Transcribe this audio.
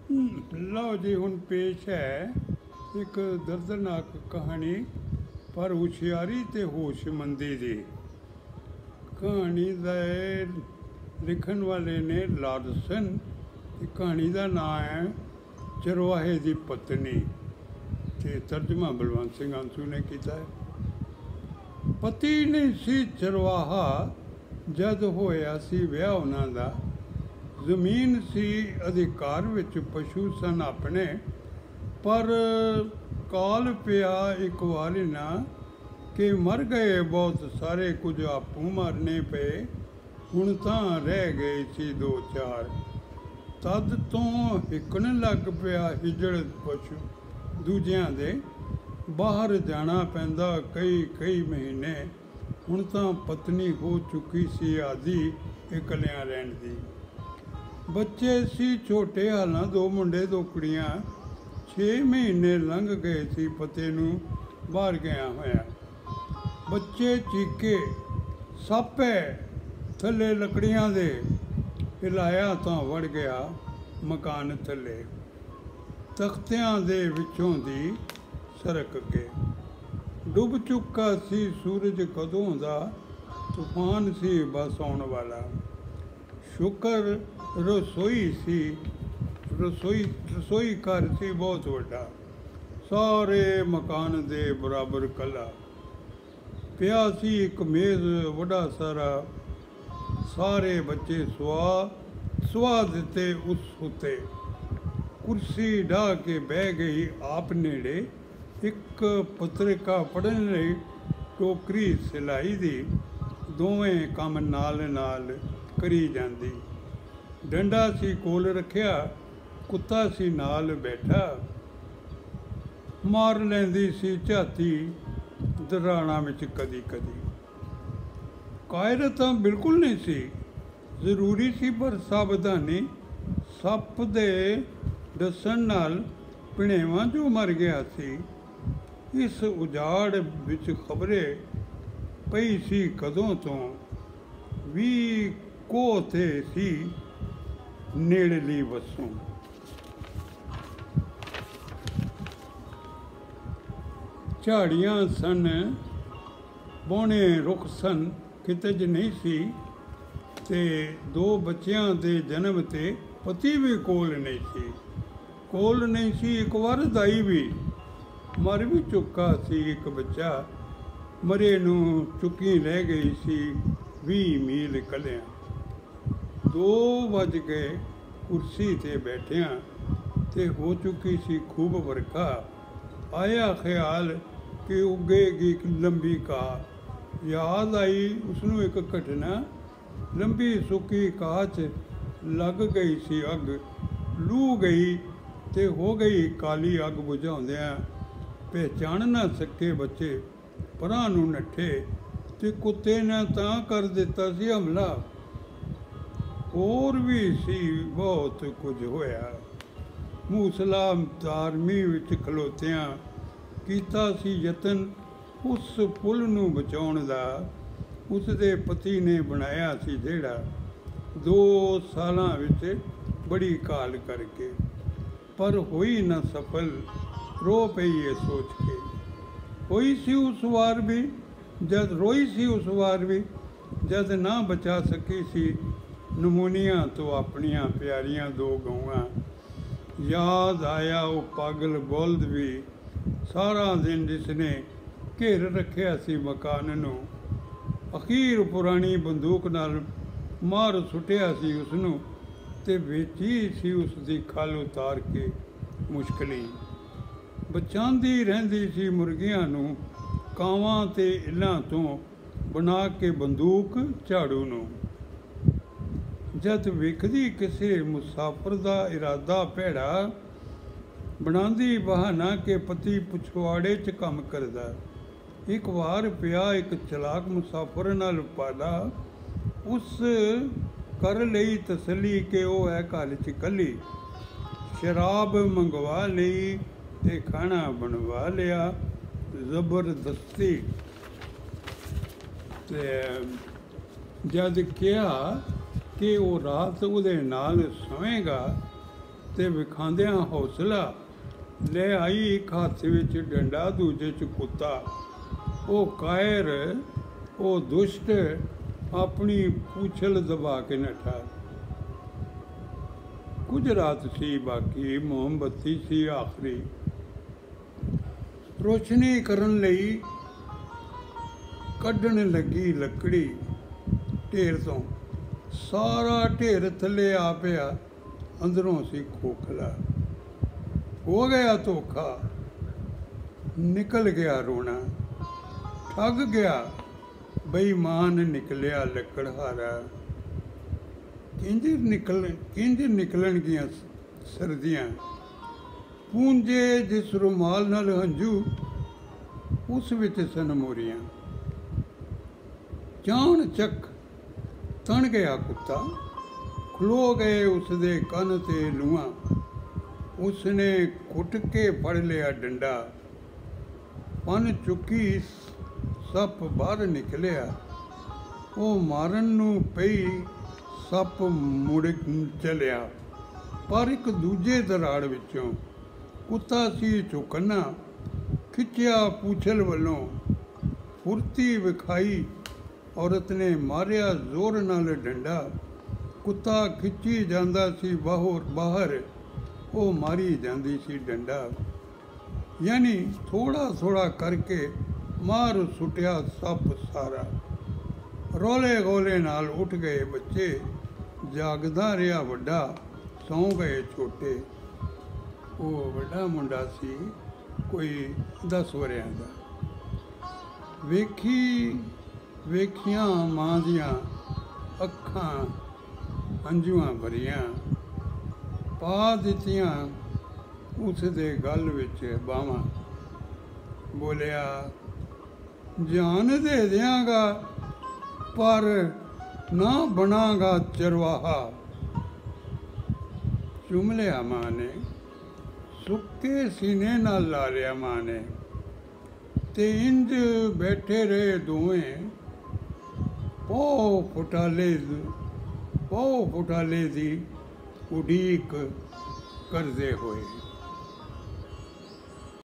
ਲਓ ਜੀ, ਹੁਣ ਪੇਸ਼ ਹੈ ਇੱਕ ਦਰਦਨਾਕ ਕਹਾਣੀ, ਪਰ ਹੁਸ਼ਿਆਰੀ ਤੇ ਹੋਸ਼ਮੰਦੀ ਦੀ। ਕਹਾਣੀ ਦਾ ਲਿਖਣ ਵਾਲੇ ਨੇ ਲਾਰਸਨ, ਤੇ ਕਹਾਣੀ ਦਾ ਨਾਂ ਹੈ ਚਰਵਾਹੇ ਦੀ ਪਤਨੀ, ਤੇ ਤਰਜਮਾ ਬਲਵੰਤ ਸਿੰਘ ਅੰਸੂ ਨੇ ਕੀਤਾ ਹੈ। ਪਤੀ ਨਹੀਂ ਸੀ ਚਰਵਾਹਾ ਜਦ ਹੋਇਆ ਸੀ ਵਿਆਹ ਉਹਨਾਂ ਦਾ। ਜ਼ਮੀਨ ਸੀ ਅਧਿਕਾਰ ਵਿੱਚ, ਪਸ਼ੂ ਸਨ ਆਪਣੇ, ਪਰ ਕਾਲ ਪਿਆ ਇੱਕ ਵਾਰੀ ਨਾ ਕਿ ਮਰ ਗਏ ਬਹੁਤ ਸਾਰੇ, ਕੁਝ ਆਪੂ ਮਰਨੇ ਪਏ, ਹੁਣ ਤਾਂ ਰਹਿ ਗਏ ਸੀ ਦੋ ਚਾਰ। ਤਦ ਤੋਂ ਹਿੱਕਣ ਲੱਗ ਪਿਆ ਹਿਜੜ ਪਸ਼ੂ ਦੂਜਿਆਂ ਦੇ, ਬਾਹਰ ਜਾਣਾ ਪੈਂਦਾ ਕਈ ਮਹੀਨੇ। ਹੁਣ ਤਾਂ ਪਤਨੀ ਹੋ ਚੁੱਕੀ ਸੀ ਆਦੀ ਇਕੱਲਿਆਂ ਰਹਿਣ ਦੀ। ਬੱਚੇ ਸੀ ਛੋਟੇ, ਹਾਲਾਂ 2 ਮੁੰਡੇ 2 ਕੁੜੀਆਂ। 6 ਮਹੀਨੇ ਲੰਘ ਗਏ ਸੀ ਪਤੇ ਨੂੰ ਬਾਹਰ ਗਿਆ ਹੋਇਆ। ਬੱਚੇ ਚੀਕੇ, ਸੱਪ ਹੈ ਥੱਲੇ ਲੱਕੜੀਆਂ ਦੇ, ਹਿਲਾਇਆ ਤਾਂ ਵੜ ਗਿਆ ਮਕਾਨ ਥੱਲੇ, ਤਖਤਿਆਂ ਦੇ ਵਿੱਚੋਂ ਦੀ ਸਰਕ ਕੇ। ਡੁੱਬ ਚੁੱਕਾ ਸੀ ਸੂਰਜ ਕਦੋਂ ਦਾ, ਤੂਫਾਨ ਸੀ ਬਸ ਆਉਣ ਵਾਲਾ। ਸ਼ੁਕਰ ਰਸੋਈ ਘਰ ਸੀ ਬਹੁਤ ਵੱਡਾ, ਸਾਰੇ ਮਕਾਨ ਦੇ ਬਰਾਬਰ ਕੱਲਾ। ਪਿਆ ਸੀ ਇੱਕ ਮੇਜ਼ ਵੱਡਾ ਸਾਰਾ, ਸਾਰੇ ਬੱਚੇ ਸੁਆ ਦਿੱਤੇ ਉਸ ਉੱਤੇ। ਕੁਰਸੀ ਢਾਹ ਕੇ ਬਹਿ ਗਈ ਆਪ ਨੇੜੇ, ਇੱਕ ਪੱਤਰਿਕਾ ਪੜ੍ਹਨ ਲਈ, ਟੋਕਰੀ ਸਿਲਾਈ ਦੀ, ਦੋਵੇਂ ਕੰਮ ਨਾਲ ਕਰੀ ਜਾਂਦੀ। ਡੰਡਾ ਸੀ ਕੋਲ ਰੱਖਿਆ, ਕੁੱਤਾ ਸੀ ਨਾਲ ਬੈਠਾ, ਮਾਰ ਲੈਂਦੀ ਸੀ ਝਾਤੀ ਦਰਾਣਾ ਵਿੱਚ ਕਦੀ ਕਦੀ। ਕਾਇਰ ਤਾਂ ਬਿਲਕੁਲ ਨਹੀਂ ਸੀ, ਜ਼ਰੂਰੀ ਸੀ ਪਰ ਸਾਵਧਾਨੀ। ਸੱਪ ਦੇ ਦੱਸਣ ਨਾਲ ਭਣੇਵਾਂ ਜੋ ਮਰ ਗਿਆ ਸੀ, ਇਸ ਉਜਾੜ ਵਿੱਚ ਖਬਰੇ ਪਈ ਸੀ ਕਦੋਂ ਤੋਂ। 20 ਕੋਹ ਤੇ ਸੀ ਨੇੜਲੀ ਵਸੋਂ। ਝਾੜੀਆਂ ਸਨ, ਬੋਹਣੇ ਰੁੱਖ ਸਨ, ਖਿਤਜ ਨਹੀਂ ਸੀ, ਤੇ 2 ਬੱਚਿਆਂ ਦੇ ਜਨਮ ਤੇ ਪਤੀ ਵੀ ਕੋਲ ਨਹੀਂ ਸੀ। ਇੱਕ ਵਾਰ ਦਾਈ ਵੀ ਮਰ ਵੀ ਚੁੱਕਾ ਸੀ। ਇੱਕ ਬੱਚਾ ਮਰੇ ਨੂੰ ਚੁੱਕੀ ਲੈ ਗਈ ਸੀ 20 ਮੀਲ ਕੱਲਿਆਂ। 2 ਵੱਜ ਗਏ ਕੁਰਸੀ ਤੇ ਬੈਠਿਆਂ, ਤੇ ਹੋ ਚੁੱਕੀ ਸੀ ਖੂਬ ਵਰਖਾ। ਆਇਆ ਖਿਆਲ ਕਿ ਉੱਗੇਗੀ ਲੰਬੀ ਘਾਹ। ਯਾਦ ਆਈ ਉਸਨੂੰ ਇੱਕ ਘਟਨਾ, ਲੰਬੀ ਸੁੱਕੀ ਘਾਹ 'ਚ ਲੱਗ ਗਈ ਸੀ ਅੱਗ, ਲੂ ਗਈ ਤੇ ਹੋ ਗਈ ਕਾਲੀ। ਅੱਗ ਬੁਝਾਉਂਦਿਆਂ ਪਹਿਚਾਣ ਨਾ ਸਕੇ ਬੱਚੇ, ਪਰਾਂ ਨੂੰ ਨੱਠੇ, ਤੇ ਕੁੱਤੇ ਨੇ ਤਾਂ ਕਰ ਦਿੱਤਾ ਸੀ ਹਮਲਾ। ਹੋਰ ਵੀ ਸੀ ਬਹੁਤ ਕੁਝ ਹੋਇਆ। ਮੂਸਲਾਧਾਰ ਮੀਂਹ ਵਿੱਚ ਖਲੋਤਿਆਂ ਕੀਤਾ ਸੀ ਯਤਨ ਉਸ ਪੁੱਲ ਨੂੰ ਬਚਾਉਣ ਦਾ, ਉਸ ਦੇ ਪਤੀ ਨੇ ਬਣਾਇਆ ਸੀ ਜਿਹੜਾ 2 ਸਾਲਾਂ ਵਿੱਚ ਬੜੀ ਕਾਲ ਕਰਕੇ, ਪਰ ਹੋਈ ਨਾ ਸਫਲ। ਰੋ ਪਈ ਇਹ ਸੋਚ ਕੇ। ਰੋਈ ਸੀ ਉਸ ਵਾਰ ਵੀ ਜਦ ਨਾ ਬਚਾ ਸਕੀ ਸੀ ਨਮੂਨੀਆਂ ਤੋਂ ਆਪਣੀਆਂ ਪਿਆਰੀਆਂ 2 ਗਊਆਂ। ਯਾਦ ਆਇਆ ਉਹ ਪਾਗਲ ਬਲਦ ਵੀ, ਸਾਰਾ ਦਿਨ ਜਿਸਨੇ ਘੇਰ ਰੱਖਿਆ ਸੀ ਮਕਾਨ ਨੂੰ। ਅਖੀਰ ਪੁਰਾਣੀ ਬੰਦੂਕ ਨਾਲ ਮਾਰ ਸੁੱਟਿਆ ਸੀ ਉਸਨੂੰ, ਤੇ ਵੇਚੀ ਸੀ ਉਸ ਦੀ ਖਲ ਉਤਾਰ ਕੇ ਮੁਸ਼ਕਲੀ। ਬਚਾਉਂਦੀ ਰਹਿੰਦੀ ਸੀ ਮੁਰਗੀਆਂ ਨੂੰ, ਕਾਵਾਂ ਤੇ ਇੱਲਾਂ ਤੋਂ ਬਣਾ ਕੇ ਬੰਦੂਕ ਝਾੜੂ ਨੂੰ। ਜਦ ਵੇਖਦੀ ਕਿਸੇ ਮੁਸਾਫਰ ਦਾ ਇਰਾਦਾ ਭੈੜਾ, ਬਣਾਉਂਦੀ ਬਹਾਨਾ ਕਿ ਪਤੀ ਪਿਛਵਾੜੇ 'ਚ ਕੰਮ ਕਰਦਾ। ਇੱਕ ਵਾਰ ਪਿਆ ਇੱਕ ਚਲਾਕ ਮੁਸਾਫਰ ਨਾਲ ਪਾਲਾ, ਉਸ ਕਰ ਲਈ ਤਸੱਲੀ ਕਿ ਉਹ ਹੈ ਘਰ 'ਚ ਇਕੱਲੀ। ਸ਼ਰਾਬ ਮੰਗਵਾ ਲਈ ਤੇ ਖਾਣਾ ਬਣਵਾ ਲਿਆ ਜ਼ਬਰਦਸਤੀ। ਤੇ ਜਦ ਕਿਹਾ ਕਿ ਉਹ ਰਾਤ ਉਹਦੇ ਨਾਲ ਸੋਵੇਗਾ, ਤੇ ਵਿਖਾਉਂਦਿਆਂ ਹੌਸਲਾ ਲੈ ਆਈ ਇੱਕ ਹੱਥ ਵਿੱਚ ਡੰਡਾ, ਦੂਜੇ 'ਚ ਕੁੱਤਾ। ਉਹ ਕਾਇਰ, ਉਹ ਦੁਸ਼ਟ ਆਪਣੀ ਪੂਛਲ ਦਬਾ ਕੇ ਨੱਠਾ। ਕੁਝ ਰਾਤ ਸੀ ਬਾਕੀ, ਮੋਮਬੱਤੀ ਸੀ ਆਖਰੀ। ਰੋਸ਼ਨੀ ਕਰਨ ਲਈ ਕੱਢਣ ਲੱਗੀ ਲੱਕੜੀ ਢੇਰ ਤੋਂ। ਸਾਰਾ ਢੇਰ ਥੱਲੇ ਆ ਪਿਆ, ਅੰਦਰੋਂ ਸੀ ਖੋਖਲਾ। ਹੋ ਗਿਆ ਧੋਖਾ, ਨਿਕਲ ਗਿਆ ਰੋਣਾ, ਠੱਗ ਗਿਆ ਬੇਈਮਾਨ, ਨਿਕਲਿਆ ਲੱਕੜਹਾਰਾ। ਕਿੰਝ ਨਿਕਲਣਗੀਆਂ ਸਰਦੀਆਂ, ਪੂੰਝੇ ਜਿਸ ਰੁਮਾਲ ਨਾਲ ਹੰਝੂ, ਉਸ ਵਿੱਚ ਸਨ ਮੋਰੀਆਂ। ਚਾਣ ਚੱਕ ਤਣ ਗਿਆ ਕੁੱਤਾ, ਖਲੋ ਗਏ ਉਸਦੇ ਕੰਨ ਤੇ ਲੂਆਂ। ਉਸਨੇ ਘੁੱਟ ਕੇ ਫੜ ਲਿਆ ਡੰਡਾ, ਪੰਨ ਚੁੱਕੀ ਸੱਪ ਬਾਹਰ ਨਿਕਲਿਆ। ਉਹ ਮਾਰਨ ਨੂੰ ਪਈ, ਸੱਪ ਮੁੜ ਚਲਿਆ, ਪਰ ਇੱਕ ਦੂਜੇ ਦਰਾੜ ਵਿੱਚੋਂ ਕੁੱਤਾ ਸੀ ਚੁੱਕਣਾ। ਖਿੱਚਿਆ ਪੂਛਲ ਵੱਲੋਂ, ਫੁਰਤੀ ਵਿਖਾਈ ਔਰਤ ਨੇ, ਮਾਰਿਆ ਜ਼ੋਰ ਨਾਲ ਡੰਡਾ। ਕੁੱਤਾ ਖਿੱਚੀ ਜਾਂਦਾ ਸੀ ਬਾਹਰ, ਉਹ ਮਾਰੀ ਜਾਂਦੀ ਸੀ ਡੰਡਾ। ਯਾਨੀ ਥੋੜਾ ਥੋੜਾ ਕਰਕੇ ਮਾਰ ਸੁੱਟਿਆ ਸੱਪ ਸਾਰਾ। ਰੋਲੇ ਗੋਲੇ ਨਾਲ ਉੱਠ ਗਏ ਬੱਚੇ, ਜਾਗਦਾ ਰਿਹਾ ਵੱਡਾ, ਸੌਂ ਗਏ ਛੋਟੇ। ਉਹ ਵੱਡਾ ਮੁੰਡਾ ਸੀ ਕੋਈ 10 ਵਰ੍ਹਿਆਂ ਦਾ। ਵੇਖੀਆਂ ਮਾਂ ਦੀਆਂ ਅੱਖਾਂ ਹੰਝੂਆਂ ਭਰੀਆਂ, ਪਾ ਦਿੱਤੀਆਂ ਉਸ ਦੇ ਗਲ ਵਿੱਚ ਬਾਹਾਂ। ਬੋਲਿਆ, ਜਾਨ ਦੇ ਦਿਆਂਗਾ ਪਰ ਨਾ ਬਣਾਂਗਾ ਚਰਵਾਹਾ। ਚੁੰਮ ਲਿਆ ਮਾਂ ਨੇ, ਸੁੱਕੇ ਸੀਨੇ ਨਾਲ ਲਾ ਲਿਆ ਮਾਂ ਨੇ, ਤੇ ਇੰਝ ਬੈਠੇ ਰਹੇ ਦੋਵੇਂ, ਪੋ ਫੁਟਾਲੇ ਦੀ ਉਡੀਕ ਕਰਦੇ ਹੋਏ।